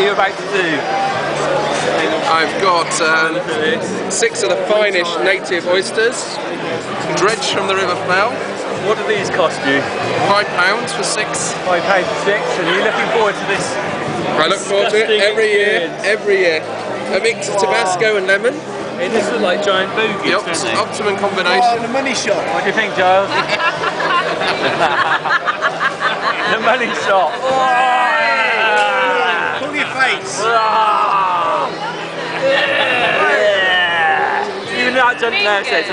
are you about to do? I've got 6 of the finest native oysters, dredged from the River Fell. What do these cost you? £5 for 6. £5 for 6, and are you looking forward to this? I look forward to it every year. A mix of Tabasco and lemon. It just looks like giant boogies, doesn't it? Optimum combination. The money shot. What do you think, Giles? The money shot. Pull your face. Even that doesn't know, says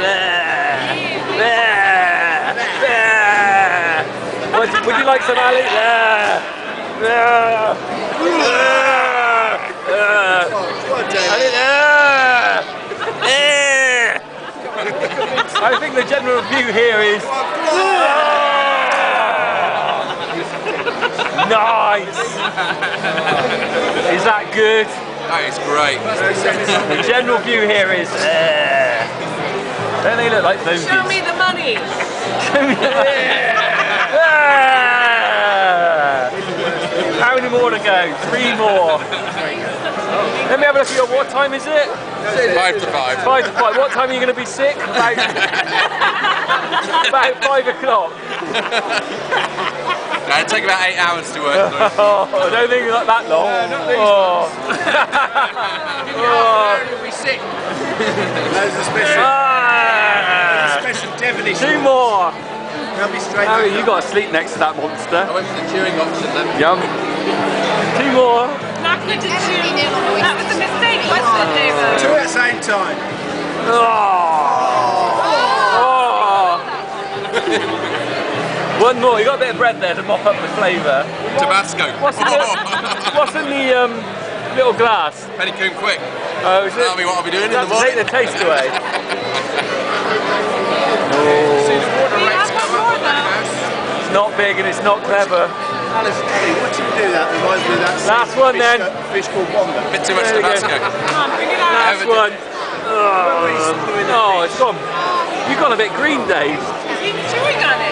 would you like some Ali? I think the general view here is nice. Is that good? That is great. The general view here is don't they look like bogies? Show me the money. How many more to go? 3 more. Let me have a look at your, what time is it? 5 to 5. 5 to 5. What time are you going to be sick? About 5 o'clock. No, it'd take about 8 hours to work through. I don't think it's that long. You'll be sick. Those are special Devonish. 2 more. They'll be straight. Harry, you got to sleep next to that monster. I went for the chewing option then. Yum. 2 more. Not good to chew. That was a mistake, wasn't it, David? 2 at the same time. One more. You got a bit of bread there to mop up the flavour. Tabasco. What's in the little glass? Pennycoon quick. Oh, is it? Tell me what I'll be doing in the Take morning. the taste away. See the water rates come up on that house. It's not big and it's not clever. Alice, what do you do that? Reminds me of that Last one fish, then. Fish called Wanda. Bit too much There we go. Tabasco. Come on, bring it out. Last one. Oh, it's gone. You've gone a bit green, Dave. He's chewing on it.